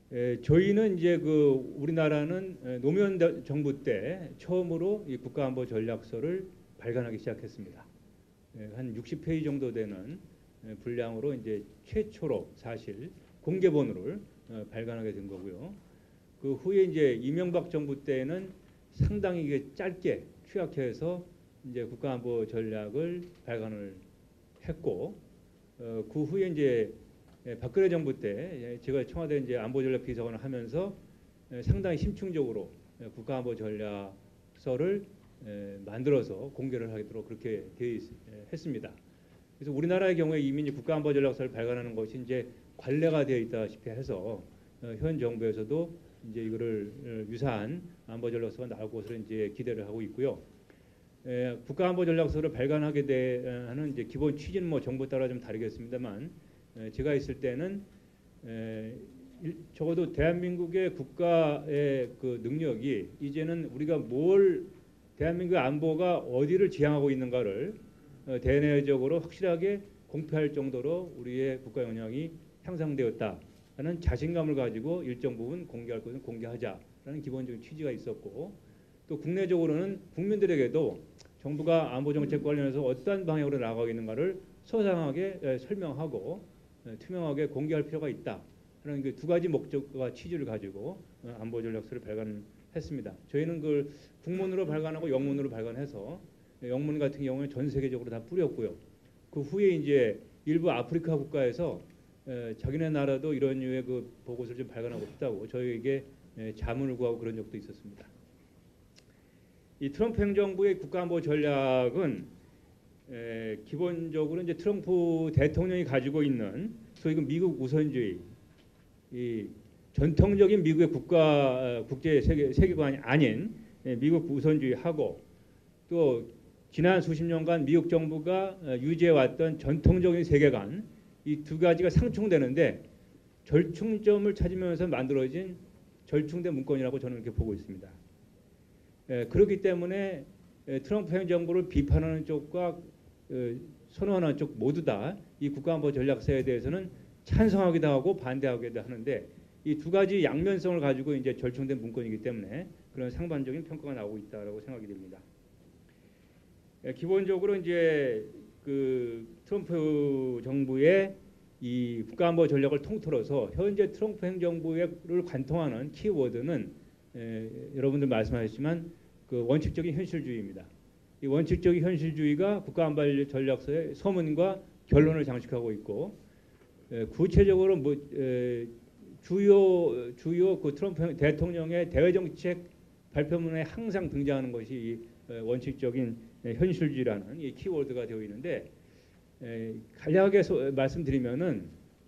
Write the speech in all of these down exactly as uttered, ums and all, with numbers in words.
에, 저희는 이제 그 우리나라는 에, 노무현 대- 정부 때 처음으로 이 국가안보전략서를 발간하기 시작했습니다. 에, 한 육십 페이지 정도 되는 에, 분량으로 이제 최초로 사실 공개본으로 어, 발간하게 된 거고요. 그 후에 이제 이명박 정부 때는 상당히 이게 짧게 취약해서 이제 국가안보 전략을 발간을 했고, 어, 그 후에 이제 예, 박근혜 정부 때 제가 청와대 이제 안보전략 비서관을 하면서 예, 상당히 심층적으로 예, 국가안보 전략서를 예, 만들어서 공개를 하도록 그렇게 되어 있, 예, 했습니다. 그래서 우리나라의 경우에 이미 이제 국가안보 전략서를 발간하는 것이 이제 관례가 되어 있다시피 해서 어, 현 정부에서도 이제 이거를 어, 유사한 안보 전략서가 나올 것으로 이제 기대를 하고 있고요. 에, 국가안보 전략서를 발간하게 되는 이제 기본 취지는 뭐 정부 따라 좀 다르겠습니다만. 제가 있을 때는 에, 적어도 대한민국의 국가의 그 능력이 이제는 우리가 뭘 대한민국의 안보가 어디를 지향하고 있는가를 어, 대내적으로 확실하게 공표할 정도로 우리의 국가 역량이 향상되었다라는 자신감을 가지고 일정 부분 공개할 것은 공개하자라는 기본적인 취지가 있었고, 또 국내적으로는 국민들에게도 정부가 안보 정책 관련해서 어떠한 방향으로 나아가고 있는가를 소상하게 에, 설명하고 투명하게 공개할 필요가 있다 하는 그 두 가지 목적과 취지를 가지고 안보 전략서를 발간했습니다. 저희는 그 국문으로 발간하고 영문으로 발간해서 영문 같은 경우는 전 세계적으로 다 뿌렸고요. 그 후에 이제 일부 아프리카 국가에서 자기네 나라도 이런 류의 그 보고서를 좀 발간하고 싶다고 저희에게 자문을 구하고 그런 적도 있었습니다. 이 트럼프 행정부의 국가안보 전략은 에, 기본적으로 이제 트럼프 대통령이 가지고 있는 소위 그 미국 우선주의, 이 전통적인 미국의 국가 국제 세계 세계관이 아닌 에, 미국 우선주의하고, 또 지난 수십 년간 미국 정부가 유지해 왔던 전통적인 세계관, 이 두 가지가 상충되는데 절충점을 찾으면서 만들어진 절충된 문건이라고 저는 이렇게 보고 있습니다. 에, 그렇기 때문에 에, 트럼프 행정부를 비판하는 쪽과 선언하는 쪽 모두 다 이 국가안보 전략서에 대해서는 찬성하기도 하고 반대하기도 하는데, 이 두 가지 양면성을 가지고 이제 절충된 문건이기 때문에 그런 상반적인 평가가 나오고 있다라고 생각이 됩니다. 기본적으로 이제 그 트럼프 정부의 이 국가안보 전략을 통틀어서 현재 트럼프 행정부를 관통하는 키워드는 에, 여러분들 말씀하셨지만 그 원칙적인 현실주의입니다. 이 원칙적인 현실주의가 국가안보 전략서의 서문과 결론을 장식하고 있고, 에, 구체적으로 뭐 에, 주요 주요 그 트럼프 대통령의 대외정책 발표문에 항상 등장하는 것이 이 원칙적인 현실주의라는 이 키워드가 되어 있는데, 에, 간략하게 소, 말씀드리면은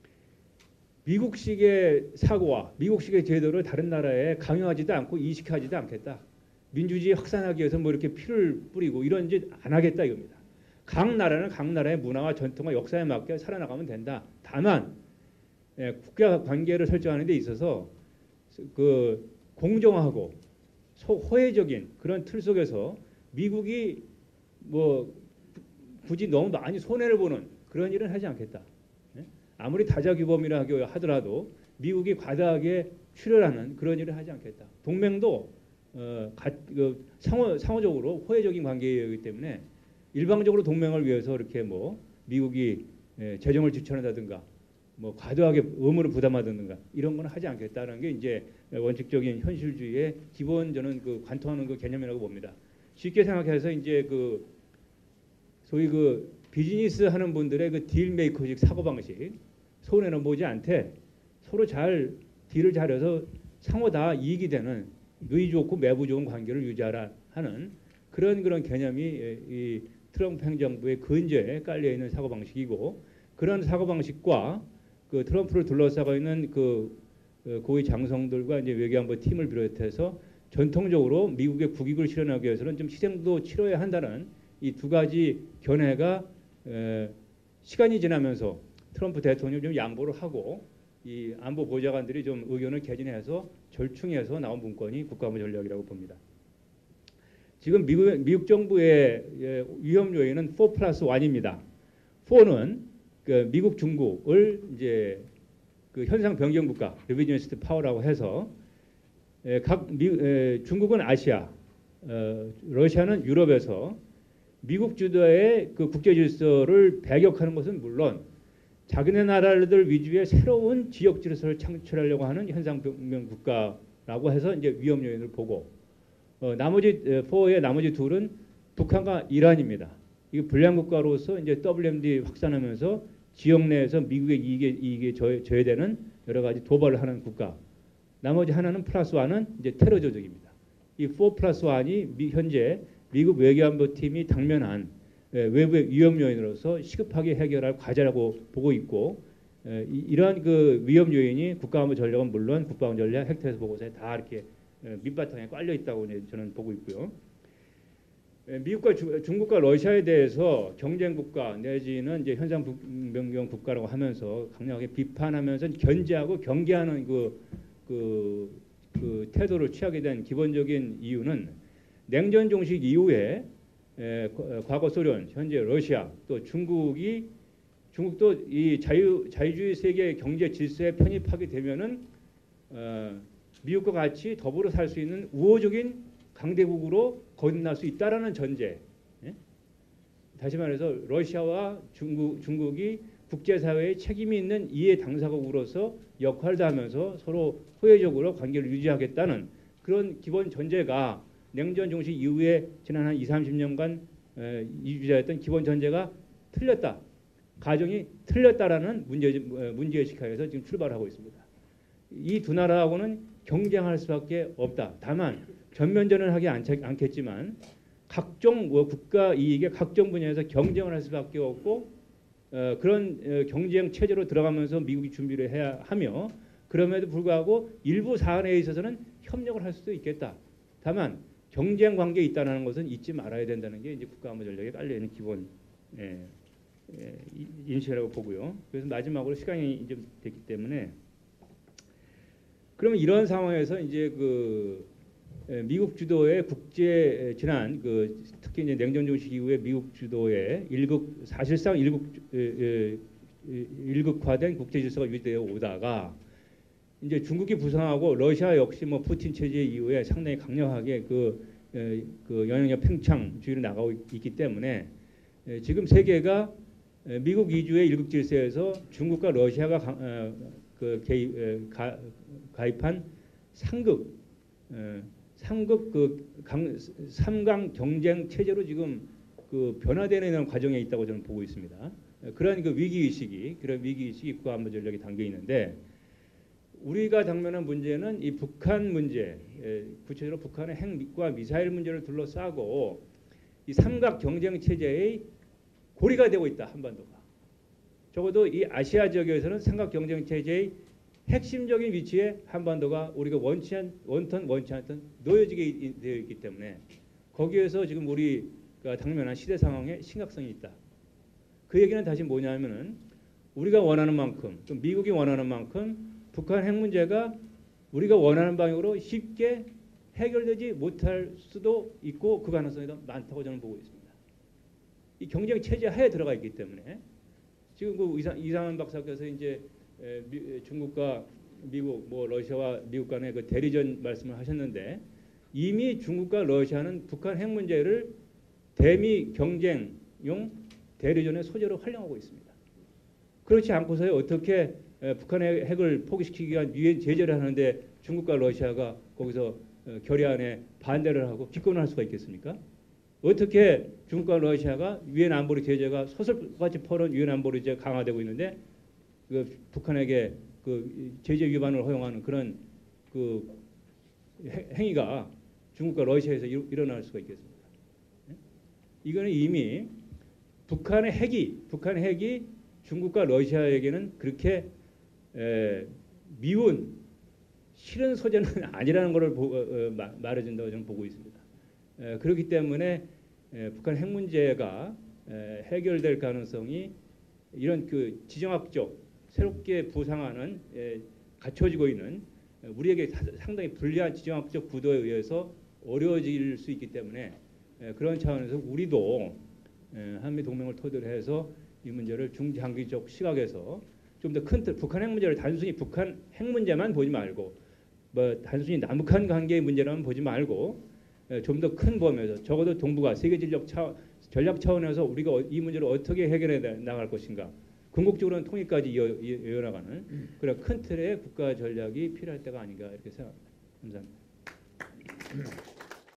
미국식의 사고와 미국식의 제도를 다른 나라에 강요하지도 않고 이식하지도 않겠다. 민주주의 확산하기 위해서 뭐 이렇게 피를 뿌리고 이런 짓 안 하겠다 이겁니다. 각 나라는 각 나라의 문화와 전통과 역사에 맞게 살아나가면 된다. 다만 예, 국가 관계를 설정하는 데 있어서 그 공정하고 호혜적인 그런 틀 속에서 미국이 뭐 굳이 너무 많이 손해를 보는 그런 일은 하지 않겠다. 예? 아무리 다자규범이라 하더라도 미국이 과다하게 출혈하는 그런 일을 하지 않겠다. 동맹도 어, 가, 그 상호, 상호적으로 호혜적인 관계이기 때문에 일방적으로 동맹을 위해서 이렇게 뭐 미국이 예, 재정을 지출한다든가 뭐 과도하게 의무를 부담하든가 이런 건 하지 않겠다는 게 이제 원칙적인 현실주의의 기본 저는 그 관통하는 그 개념이라고 봅니다. 쉽게 생각해서 이제 그 소위 그 비즈니스 하는 분들의 그 딜 메이커식 사고 방식, 손해는 보지 않되 서로 잘 딜을 잘해서 상호 다 이익이 되는 누이 좋고 매부 좋은 관계를 유지하라 하는 그런 그런 개념이 이 트럼프 행정부의 근저에 깔려 있는 사고 방식이고, 그런 사고 방식과 그 트럼프를 둘러싸고 있는 그 고위 장성들과 이제 외교안보 팀을 비롯해서 전통적으로 미국의 국익을 실현하기 위해서는 좀 희생도 치러야 한다는 이 두 가지 견해가 에, 시간이 지나면서 트럼프 대통령이 좀 양보를 하고 이 안보 보좌관들이 좀 의견을 개진해서 절충해서 나온 문건이 국가안보 전략이라고 봅니다. 지금 미국, 미국 정부의 위험 요인은 사 플러스 일입니다. 사는 그 미국 중국을 이제 그 현상 변경 국가 리비저니스트 파워라고 해서 에, 각 미, 에, 중국은 아시아, 어, 러시아는 유럽에서 미국 주도의 그 국제 질서를 배격하는 것은 물론 자기네 나라들 위주의 새로운 지역 질서를 창출하려고 하는 현상 변경 국가라고 해서 이제 위험 요인을 보고 어, 나머지 사의 나머지 둘은 북한과 이란입니다. 이게 불량 국가로서 이제 더블유엠디 확산하면서 지역 내에서 미국의 이익에, 이익에 저해되는 여러 가지 도발을 하는 국가. 나머지 하나는 플러스 원은 이제 테러 조직입니다. 이 사 플러스 원이 미, 현재 미국 외교안보팀이 당면한 에, 외부의 위험 요인으로서 시급하게 해결할 과제라고 보고 있고 에, 이, 이러한 그 위험 요인이 국가안보 전략은 물론 국방부 전략, 핵태세 보고서에 다 이렇게 에, 밑바탕에 깔려 있다고 이제 저는 보고 있고요. 에, 미국과 주, 중국과 러시아에 대해서 경쟁 국가 내지는 이제 현상 변경 국가라고 하면서 강력하게 비판하면서 견제하고 경계하는 그 그, 그 태도를 취하게 된 기본적인 이유는 냉전 종식 이후에 에, 과거 소련, 현재 러시아, 또 중국이 중국도 이 자유 자유주의 세계 경제 질서에 편입하게 되면은 어, 미국과 같이 더불어 살 수 있는 우호적인 강대국으로 거듭날 수 있다라는 전제. 예? 다시 말해서 러시아와 중국 중국이 국제사회에 책임이 있는 이해 당사국으로서 역할도 하면서 서로 호혜적으로 관계를 유지하겠다는 그런 기본 전제가 냉전 종식 이후에 지난 한 이삼십 년간 에, 유지하였던 기본 전제가 틀렸다. 가정이 틀렸다라는 문제, 문제의식하에서 지금 출발하고 있습니다. 이 두 나라하고는 경쟁할 수밖에 없다. 다만 전면전을 하지 않겠지만 각종 뭐 국가 이익의 각종 분야에서 경쟁을 할 수밖에 없고 어, 그런 어, 경쟁 체제로 들어가면서 미국이 준비를 해야 하며 그럼에도 불구하고 일부 사안에 있어서는 협력을 할 수도 있겠다. 다만 경쟁 관계에 있다는 것은 잊지 말아야 된다는 게 이제 국가안보 전략에 깔려 있는 기본 예, 예, 인식이라고 보고요. 그래서 마지막으로 시간이 이제 됐기 때문에 그러면 이런 상황에서 이제 그 미국 주도의 국제 지난 그 특히 이제 냉전 종식 이후에 미국 주도의 일극 사실상 일극 일극화된 국제 질서가 유지되어 오다가 이제 중국이 부상하고 러시아 역시 뭐 푸틴 체제 이후에 상당히 강력하게 그, 그 영향력 팽창주의로 나가고 있기 때문에 지금 세계가 미국 위주의 일극 질서에서 중국과 러시아가 가, 그 개입, 가, 가입한 상극 삼극 그 강, 삼강 경쟁 체제로 지금 그 변화되는 과정에 있다고 저는 보고 있습니다. 그런 그 위기 의식이 그런 위기 의식이 국가안보 전략에 담겨 있는데 우리가 당면한 문제는 이 북한 문제, 구체적으로 북한의 핵과 미사일 문제를 둘러싸고 이 삼각 경쟁 체제의 고리가 되고 있다 한반도가. 적어도 이 아시아 지역에서는 삼각 경쟁 체제의 핵심적인 위치에 한반도가 우리가 원치 않, 원턴 원치 않던 놓여지게 되어 있기 때문에 거기에서 지금 우리가 당면한 시대 상황에 심각성이 있다. 그 얘기는 다시 뭐냐면은 우리가 원하는 만큼 또 미국이 원하는 만큼 북한 핵 문제가 우리가 원하는 방향으로 쉽게 해결되지 못할 수도 있고 그 가능성이 더 많다고 저는 보고 있습니다. 이 경쟁 체제 하에 들어가 있기 때문에 지금 그 이상, 이상한 박사께서 이제 에, 미, 중국과 미국, 뭐 러시아와 미국 간의 그 대리전 말씀을 하셨는데 이미 중국과 러시아는 북한 핵 문제를 대미 경쟁용 대리전의 소재로 활용하고 있습니다. 그렇지 않고서야 어떻게 에, 북한의 핵을 포기시키기 위한 유엔 제재를 하는데 중국과 러시아가 거기서 어, 결의안에 반대를 하고 기권을 할 수가 있겠습니까? 어떻게 중국과 러시아가 유엔 안보리 제재가 소설같이 퍼런 유엔 안보리 제재가 강화되고 있는데 그 북한에게 그 제재 위반을 허용하는 그런 그 행위가 중국과 러시아에서 일어날 수가 있겠습니까? 이거는 이미 북한의 핵이 북한의 핵이 중국과 러시아에게는 그렇게 에, 미운 싫은 소재는 아니라는 것을 보, 어, 마, 말해준다고 저는 보고 있습니다. 에, 그렇기 때문에 에, 북한 핵 문제가 에, 해결될 가능성이 이런 그 지정학적 새롭게 부상하는 에, 갖춰지고 있는 우리에게 상당히 불리한 지정학적 구도에 의해서 어려워질 수 있기 때문에 에, 그런 차원에서 우리도 에, 한미 동맹을 토대로 해서 이 문제를 중장기적 시각에서 좀 더 큰 틀, 북한 핵 문제를 단순히 북한 핵 문제만 보지 말고 뭐 단순히 남북한 관계의 문제라면 보지 말고 좀 더 큰 범위에서 적어도 동북아 세계 전략 차 전략 차원에서 우리가 이 문제를 어떻게 해결해 나갈 것인가. 궁극적으로는 통일까지 이어, 이어나가는 그런 큰 틀의 국가 전략이 필요할 때가 아닌가 이렇게 생각합니다. 감사합니다.